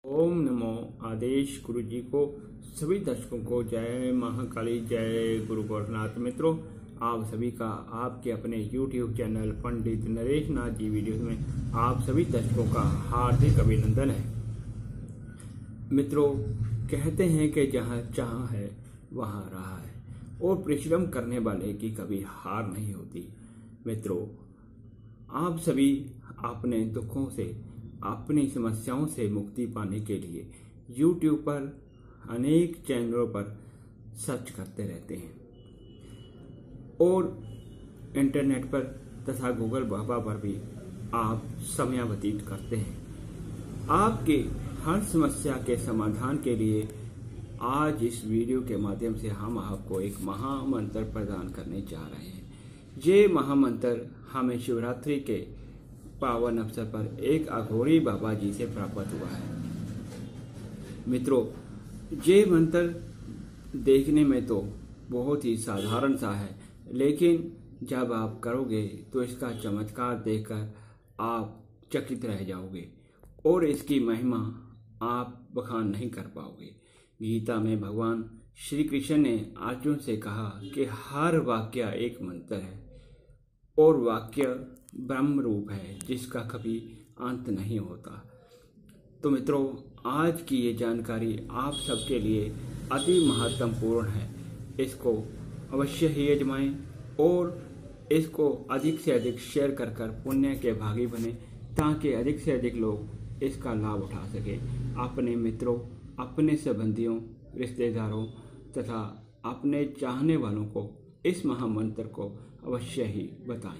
ओम नमो आदेश गुरु जी को सभी दर्शकों को जय महाकाली, जय गुरु गोरखनाथ। मित्रों, आप सभी का आपके अपने YouTube channel Pandit Naresh Nath ji videos में आप सभी दर्शकों का हार्दिक अभिनंदन है। मित्रों, कहते हैं कि जहाँ चाह है वहाँ राह है और परिश्रम करने वाले की कभी हार नहीं होती। मित्रों, आप सभी अपने दुखों से, अपनी समस्याओं से मुक्ति पाने के लिए YouTube पर अनेक चैनलों पर सर्च करते रहते हैं और इंटरनेट पर तथा गूगल बाबा पर भी आप समय व्यतीत करते हैं। आपके हर समस्या के समाधान के लिए आज इस वीडियो के माध्यम से हम आपको एक महामंत्र प्रदान करने जा रहे हैं। ये महामंत्र हमें शिवरात्रि के पावन अवसर पर एक अघोरी बाबा जी से प्राप्त हुआ है। मित्रों, ये मंत्र देखने में तो बहुत ही साधारण सा है, लेकिन जब आप करोगे तो इसका चमत्कार देखकर आप चकित रह जाओगे और इसकी महिमा आप बखान नहीं कर पाओगे। गीता में भगवान श्री कृष्ण ने अर्जुन से कहा कि हर वाक्य एक मंत्र है और वाक्य ब्रह्म रूप है जिसका कभी अंत नहीं होता। तो मित्रों, आज की ये जानकारी आप सबके लिए अति महत्वपूर्ण है। इसको अवश्य ही आजमाएं और इसको अधिक से अधिक शेयर कर पुण्य के भागी बने, ताकि अधिक से अधिक लोग इसका लाभ उठा सके। अपने मित्रों, अपने संबंधियों, रिश्तेदारों तथा अपने चाहने वालों को इस महामंत्र को अवश्य ही बताएं।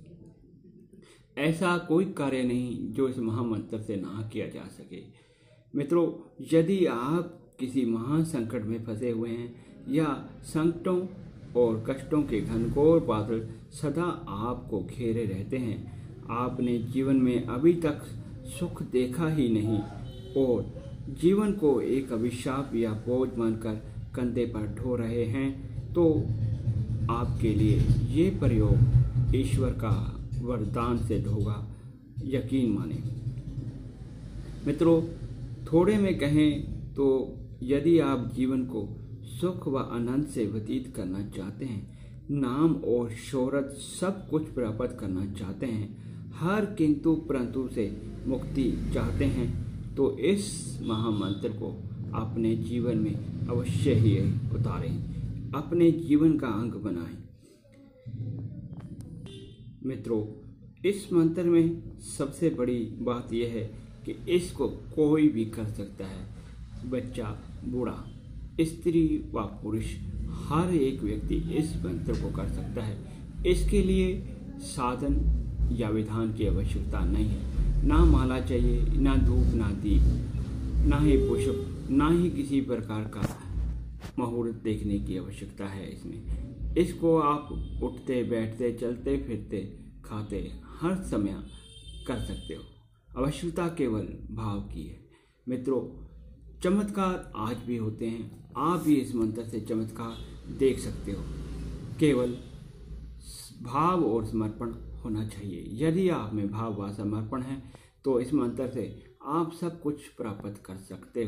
ऐसा कोई कार्य नहीं जो इस महामंत्र से ना किया जा सके। मित्रों, यदि आप किसी महान संकट में फंसे हुए हैं या संकटों और कष्टों के घनघोर बादल सदा आपको घेरे रहते हैं, आपने जीवन में अभी तक सुख देखा ही नहीं और जीवन को एक अभिशाप या बोझ मानकर कंधे पर ढो रहे हैं, तो आपके लिए ये प्रयोग ईश्वर का वरदान सिद्ध होगा, यकीन माने। मित्रों, थोड़े में कहें तो यदि आप जीवन को सुख व आनंद से व्यतीत करना चाहते हैं, नाम और शोहरत सब कुछ प्राप्त करना चाहते हैं, हर किंतु परंतु से मुक्ति चाहते हैं, तो इस महामंत्र को अपने जीवन में अवश्य ही उतारें, अपने जीवन का अंग बनाएं। मित्रों, इस मंत्र में सबसे बड़ी बात यह है कि इसको कोई भी कर सकता है, बच्चा, बूढ़ा, स्त्री व पुरुष, हर एक व्यक्ति इस मंत्र को कर सकता है। इसके लिए साधन या विधान की आवश्यकता नहीं है। ना माला चाहिए, ना धूप, ना दीप, ना ही पुष्प, ना ही किसी प्रकार का मुहूर्त देखने की आवश्यकता है। इसको आप उठते बैठते, चलते फिरते, खाते हर समय कर सकते हो। आवश्यकता केवल भाव की है। मित्रों, चमत्कार आज भी होते हैं। आप भी इस मंत्र से चमत्कार देख सकते हो। केवल भाव और समर्पण होना चाहिए। यदि आप में भाव व समर्पण है तो इस मंत्र से आप सब कुछ प्राप्त कर सकते हो।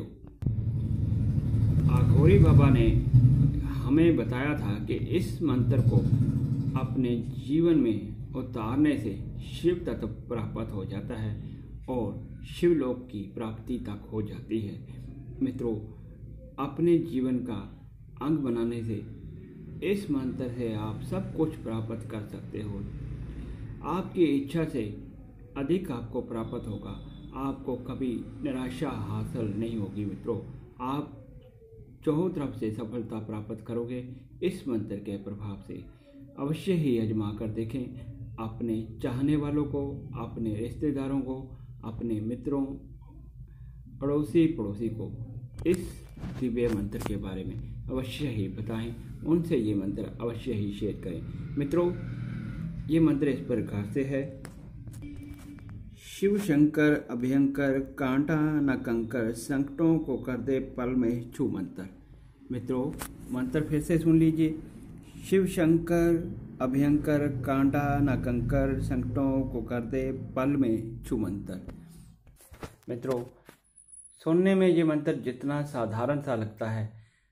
अघोरी बाबा ने हमें बताया था कि इस मंत्र को अपने जीवन में उतारने से शिव तत्व प्राप्त हो जाता है और शिवलोक की प्राप्ति तक हो जाती है। मित्रों, अपने जीवन का अंग बनाने से इस मंत्र से आप सब कुछ प्राप्त कर सकते हो। आपकी इच्छा से अधिक आपको प्राप्त होगा। आपको कभी निराशा हासिल नहीं होगी। मित्रों, आप चौहों तरफ से सफलता प्राप्त करोगे इस मंत्र के प्रभाव से। अवश्य ही आजमा कर देखें। अपने चाहने वालों को, अपने रिश्तेदारों को, अपने मित्रों, अड़ोसी पड़ोसी को इस दिव्य मंत्र के बारे में अवश्य ही बताएं। उनसे ये मंत्र अवश्य ही शेयर करें। मित्रों, ये मंत्र इस प्रकार से है। शिव शंकर अभयंकर, कांटा न कंकर, संकटों को कर दे पल में छू मंत्र। मित्रों, मंत्र फिर से सुन लीजिए। शिव शंकर अभयंकर, कांटा न कंकर, संकटों को कर दे पल में छू मंत्र। मित्रों, सुनने में ये मंत्र जितना साधारण सा लगता है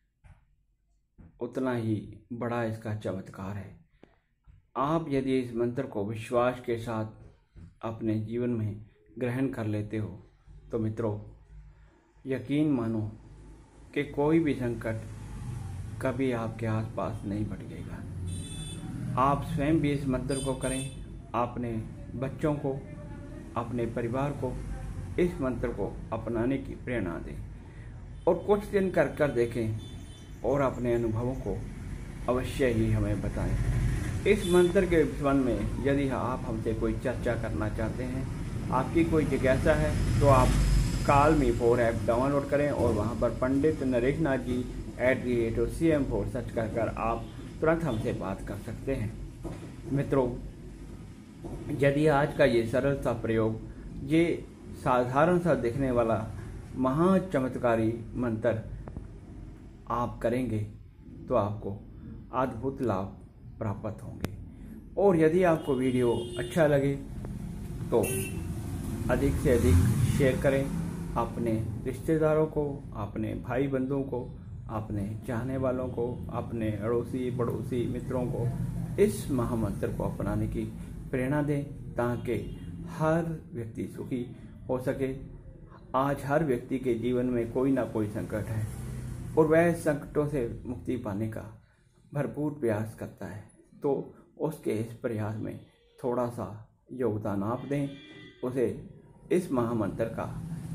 उतना ही बड़ा इसका चमत्कार है। आप यदि इस मंत्र को विश्वास के साथ अपने जीवन में ग्रहण कर लेते हो तो मित्रों, यकीन मानो कि कोई भी संकट कभी आपके आसपास नहीं भटकेगा। आप स्वयं भी इस मंत्र को करें, अपने बच्चों को, अपने परिवार को इस मंत्र को अपनाने की प्रेरणा दें और कुछ दिन कर देखें और अपने अनुभवों को अवश्य ही हमें बताएं। इस मंत्र के संबंध में यदि आप हमसे कोई चर्चा करना चाहते हैं, आपकी कोई जिज्ञासा है, तो आप कॉल मी 4 ऐप डाउनलोड करें और वहां पर पंडित नरेश नाथ जी @CM4 सर्च कर आप तुरंत हमसे बात कर सकते हैं। मित्रों, यदि आज का ये सरल सा प्रयोग, ये साधारण सा दिखने वाला महा चमत्कारी मंत्र आप करेंगे तो आपको अद्भुत लाभ प्राप्त होंगे। और यदि आपको वीडियो अच्छा लगे तो अधिक से अधिक शेयर करें, अपने रिश्तेदारों को, अपने भाई बंधुओं को, अपने चाहने वालों को, अपने अड़ोसी पड़ोसी मित्रों को इस महामंत्र को अपनाने की प्रेरणा दें ताकि हर व्यक्ति सुखी हो सके। आज हर व्यक्ति के जीवन में कोई ना कोई संकट है और वह संकटों से मुक्ति पाने का भरपूर प्रयास करता है, तो उसके इस प्रयास में थोड़ा सा योगदान आप दें, उसे इस महामंत्र का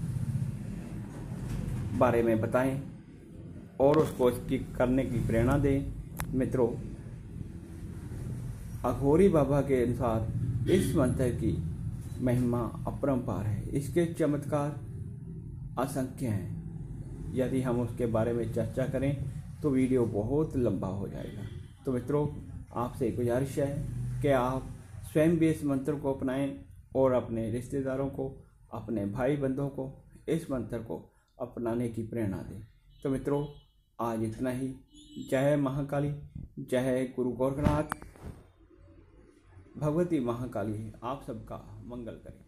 बारे में बताएं और उसको इसकी करने की प्रेरणा दें। मित्रों, अघोरी बाबा के अनुसार इस मंत्र की महिमा अपरंपार है, इसके चमत्कार असंख्य हैं। यदि हम उसके बारे में चर्चा करें तो वीडियो बहुत लंबा हो जाएगा। तो मित्रों, आपसे गुजारिश है कि आप स्वयं भी इस मंत्र को अपनाएं और अपने रिश्तेदारों को, अपने भाई बंधुओं को इस मंत्र को अपनाने की प्रेरणा दें। तो मित्रों, आज इतना ही। जय महाकाली, जय गुरु गोरखनाथ। भगवती महाकाली आप सबका मंगल करें।